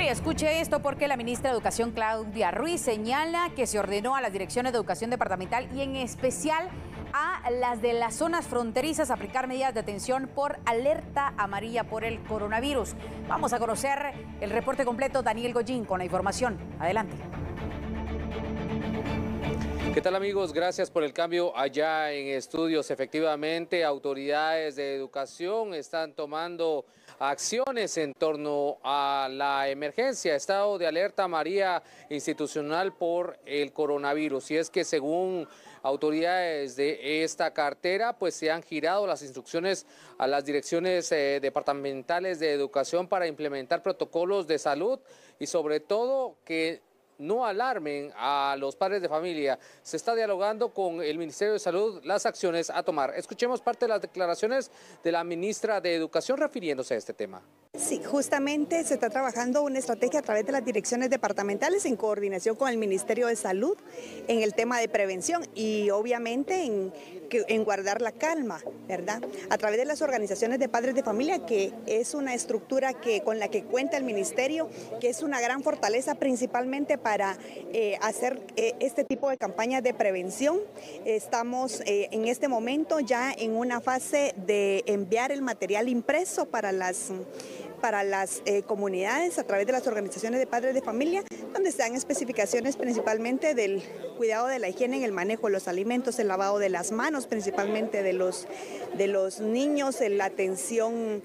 y escuche esto porque la ministra de Educación, Claudia Ruiz, señala que se ordenó a las direcciones de educación departamental y en especial a las de las zonas fronterizas aplicar medidas de atención por alerta amarilla por el coronavirus. Vamos a conocer el reporte completo. Daniel Goyín con la información. Adelante. ¿Qué tal, amigos? Gracias por el cambio allá en estudios. Efectivamente, autoridades de educación están tomando acciones en torno a la emergencia, estado de alerta amarilla institucional por el coronavirus. Y es que según autoridades de esta cartera, pues se han girado las instrucciones a las direcciones departamentales de educación para implementar protocolos de salud y sobre todo que no alarmen a los padres de familia. Se está dialogando con el Ministerio de Salud las acciones a tomar. Escuchemos parte de las declaraciones de la ministra de Educación refiriéndose a este tema. Sí, justamente se está trabajando una estrategia a través de las direcciones departamentales en coordinación con el Ministerio de Salud en el tema de prevención y obviamente en guardar la calma, ¿verdad? A través de las organizaciones de padres de familia, que es una estructura con la que cuenta el Ministerio, que es una gran fortaleza principalmente para hacer este tipo de campañas de prevención. Estamos en este momento ya en una fase de enviar el material impreso para las comunidades a través de las organizaciones de padres de familia, donde se dan especificaciones principalmente del cuidado de la higiene en el manejo de los alimentos, el lavado de las manos principalmente de los niños, la atención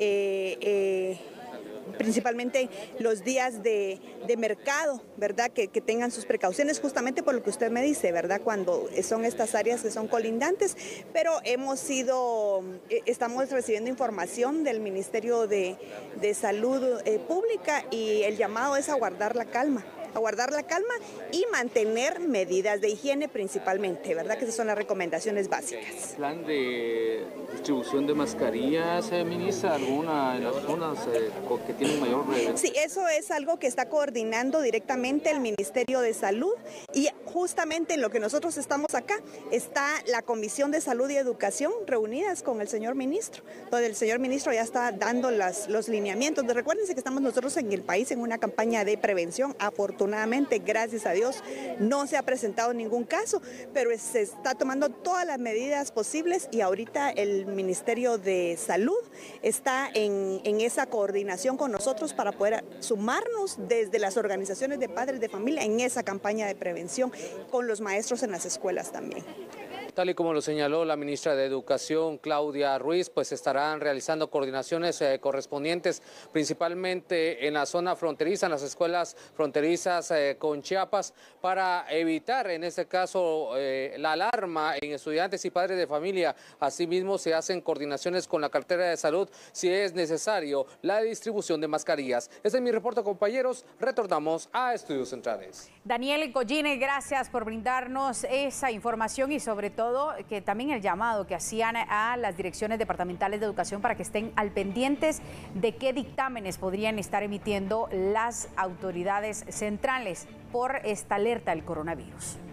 principalmente los días de mercado, ¿verdad? Que tengan sus precauciones justamente por lo que usted me dice, ¿verdad? Cuando son estas áreas que son colindantes, pero estamos recibiendo información del Ministerio de Salud Pública y el llamado es a guardar la calma y mantener medidas de higiene principalmente, ¿verdad? Que esas son las recomendaciones básicas. ¿Plan de distribución de mascarillas, ministra, alguna en las zonas que tienen mayor... Sí, eso es algo que está coordinando directamente el Ministerio de Salud y justamente en lo que nosotros estamos acá está la Comisión de Salud y Educación reunidas con el señor ministro, donde el señor ministro ya está dando los lineamientos. Recuérdense que estamos nosotros en el país en una campaña de prevención. Afortunadamente, gracias a Dios, no se ha presentado ningún caso, pero se está tomando todas las medidas posibles y ahorita el Ministerio de Salud está en esa coordinación con nosotros para poder sumarnos desde las organizaciones de padres de familia en esa campaña de prevención con los maestros en las escuelas también. Tal y como lo señaló la ministra de Educación, Claudia Ruiz, pues estarán realizando coordinaciones correspondientes, principalmente en la zona fronteriza, en las escuelas fronterizas con Chiapas, para evitar, en este caso, la alarma en estudiantes y padres de familia. Asimismo, se hacen coordinaciones con la cartera de salud si es necesario la distribución de mascarillas. Este es mi reporte, compañeros. Retornamos a Estudios Centrales. Daniel Goyine, gracias por brindarnos esa información y sobre todo que también el llamado que hacían a las direcciones departamentales de educación para que estén al pendientes de qué dictámenes podrían estar emitiendo las autoridades centrales por esta alerta del coronavirus.